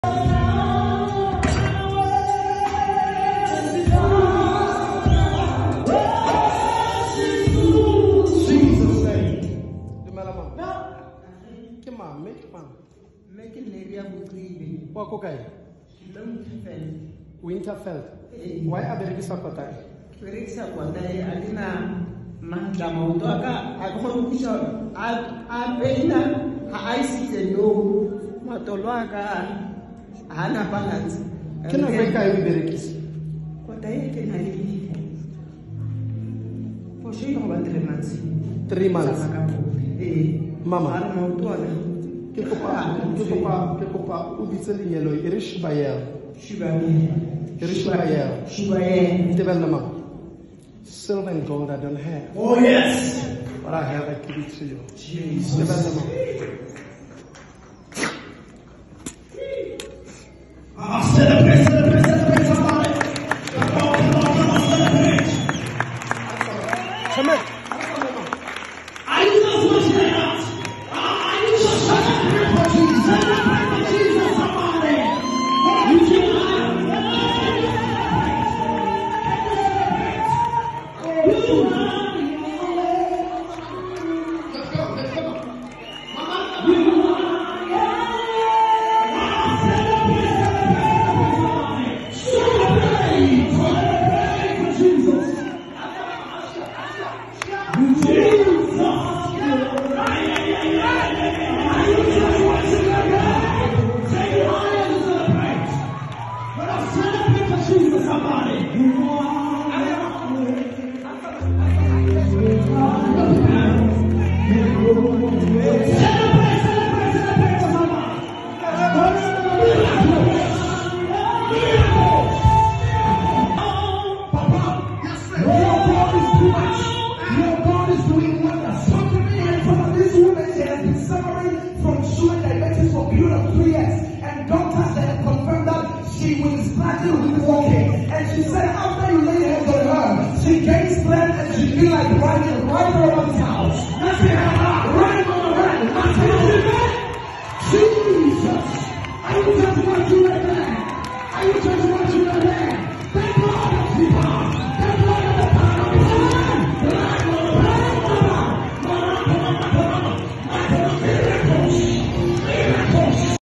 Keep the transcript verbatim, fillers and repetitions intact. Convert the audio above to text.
Winterfeld. Why are they Sakotai? Very Sakotai, I didn't know. I come to show. I paid I see the no Matologa Hana Balance. Can I make I be the kiss? What I can I leave? For sure, about three months. Three months. Mama. Quelque part, quelque part, quelque part, où dit-il yellow, Irish Bayer? Shubayer. Irish Bayer. Shubayer. Development. Silver and gold I don't have. Oh, yes. But I have, I give it to you. Jesus. Development. Ah, celebrate, celebrate, celebrate somebody. Come on, come on, come on, celebrate. Come on. I just want to say that. I just celebrate for Jesus. Celebrate for Jesus, somebody. You can Jesus, I will just want to